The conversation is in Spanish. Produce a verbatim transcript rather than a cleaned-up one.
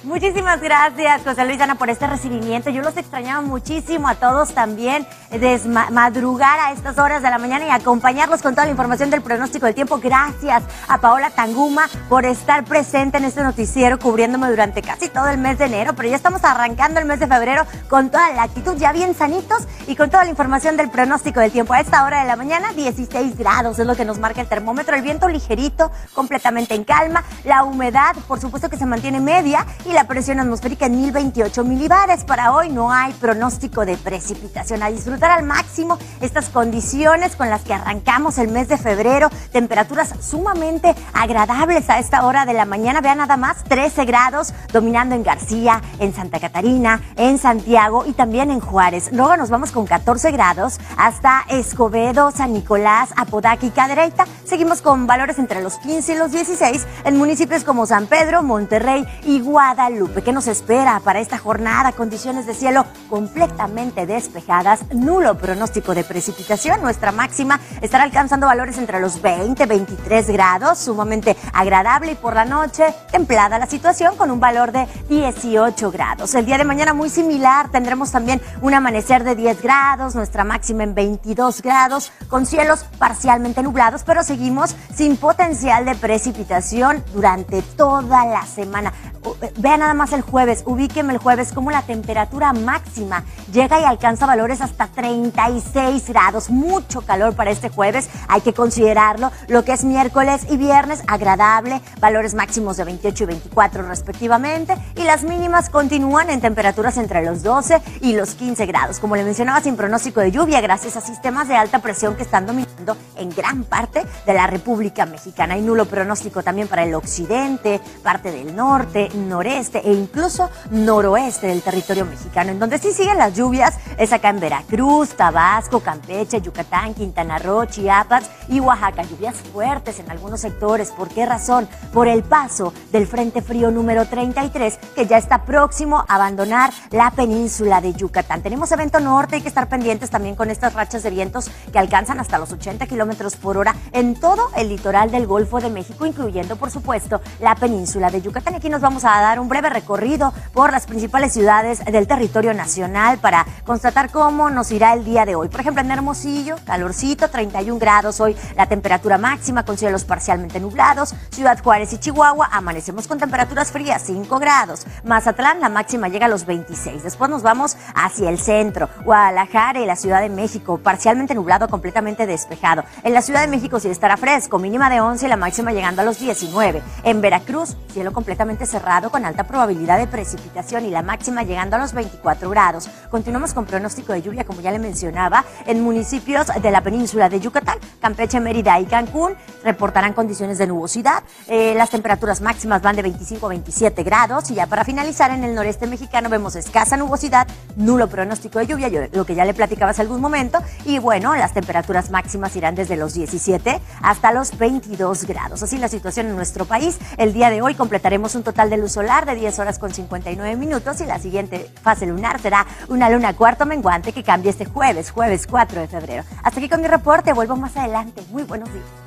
Muchísimas gracias, José Luis, Ana, por este recibimiento. Yo los extrañaba muchísimo a todos también, desmadrugar a estas horas de la mañana y acompañarlos con toda la información del pronóstico del tiempo. Gracias a Paola Tanguma por estar presente en este noticiero, cubriéndome durante casi todo el mes de enero, pero ya estamos arrancando el mes de febrero con toda la actitud, ya bien sanitos y con toda la información del pronóstico del tiempo. A esta hora de la mañana, dieciséis grados es lo que nos marca el termómetro, el viento ligerito, completamente en calma, la humedad, por supuesto que se mantiene media, y la presión atmosférica en mil veintiocho milibares. Para hoy no hay pronóstico de precipitación. A disfrutar al máximo estas condiciones con las que arrancamos el mes de febrero, temperaturas sumamente agradables a esta hora de la mañana. Vean nada más, trece grados dominando en García, en Santa Catarina, en Santiago y también en Juárez. Luego nos vamos con catorce grados hasta Escobedo, San Nicolás, Apodaca y Cadereyta. Seguimos con valores entre los quince y los dieciséis en municipios como San Pedro, Monterrey y Guadalupe. ¿Qué nos espera para esta jornada? Condiciones de cielo completamente despejadas, nulo pronóstico de precipitación. Nuestra máxima estará alcanzando valores entre los veinte, veintitrés grados, sumamente agradable, y por la noche templada la situación con un valor de dieciocho grados. El día de mañana muy similar, tendremos también un amanecer de diez grados, nuestra máxima en veintidós grados, con cielos parcialmente nublados, pero seguimos sin potencial de precipitación durante toda la semana. Vean nada más el jueves, ubíquenme el jueves como la temperatura máxima llega y alcanza valores hasta treinta y seis grados. Mucho calor para este jueves, hay que considerarlo. Lo que es miércoles y viernes, agradable, valores máximos de veintiocho y veinticuatro respectivamente, y las mínimas continúan en temperaturas entre los doce y los quince grados. Como le mencionaba, sin pronóstico de lluvia gracias a sistemas de alta presión que están dominando en gran parte de la República Mexicana. Hay nulo pronóstico también para el occidente, parte del norte, noreste e incluso noroeste del territorio mexicano. En donde sí siguen las lluvias es acá en Veracruz, Tabasco, Campeche, Yucatán, Quintana Roo, Chiapas y Oaxaca. Lluvias fuertes en algunos sectores. ¿Por qué razón? Por el paso del Frente Frío número treinta y tres, que ya está próximo a abandonar la península de Yucatán. Tenemos evento norte, hay que estar pendientes también con estas rachas de vientos que alcanzan hasta los ochenta kilómetros por hora en todo el litoral del Golfo de México, incluyendo, por supuesto, la península de Yucatán. Aquí nos vamos a dar un breve recorrido por las principales ciudades del territorio nacional para constatar cómo nos irá el día de hoy. Por ejemplo, en Hermosillo, calorcito, treinta y un grados hoy la temperatura máxima con cielos parcialmente nublados. Ciudad Juárez y Chihuahua, amanecemos con temperaturas frías, cinco grados. Mazatlán, la máxima llega a los veintiséis. Después nos vamos hacia el centro. Guadalajara y la Ciudad de México, parcialmente nublado, completamente despejado. En la Ciudad de México sí estará fresco, mínima de once y la máxima llegando a los diecinueve. En Veracruz, cielo completamente cerrado con alta probabilidad de precipitación y la máxima llegando a los veinticuatro grados. Continuamos con pronóstico de lluvia, como ya le mencionaba, en municipios de la península de Yucatán. Campeche, Mérida y Cancún reportarán condiciones de nubosidad. Eh, las temperaturas máximas van de veinticinco a veintisiete grados, y ya para finalizar, en el noreste mexicano vemos escasa nubosidad, nulo pronóstico de lluvia, yo, lo que ya le platicaba hace algún momento, y bueno, las temperaturas máximas irán desde los diecisiete hasta los veintidós grados. Así la situación en nuestro país. El día de hoy completaremos un total de luz solar de diez horas con cincuenta y nueve minutos, y la siguiente fase lunar será una luna cuarto menguante que cambia este jueves, jueves cuatro de febrero. Hasta aquí con mi reporte, vuelvo más adelante. Muy buenos días.